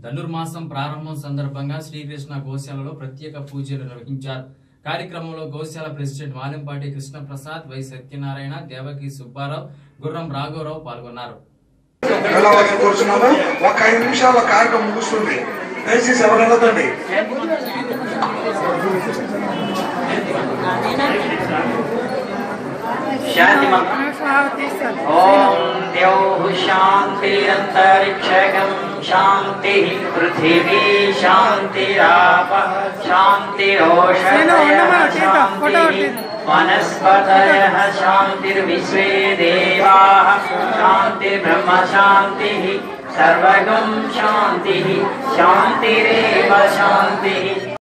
ధనుర్మాసం ప్రారంభం సందర్భంగా శ్రీకృష్ణ గోశాలలో ప్రత్యేక పూజలు నిర్వహించారు. కార్యక్రమంలో గోశాల ప్రెసిడెంట్ మాలెంపాటి కృష్ణప్రసాద్, వై సత్యనారాయణ, దేవకి సుబ్బారావు, గుర్రం రాఘవరావు పాల్గొన్నారు. ओम द्यौः शान्तिरन्तरिक्षगं शान्तिः पृथिवी शान्तिरापः शान्तिरोषधयः शान्तिः वनस्पतयः शान्तिर्विश्वे देवाः शान्तिर्ब्रह्म शान्तिः सर्वगं शान्तिः शान्तिरेव शान्तिः।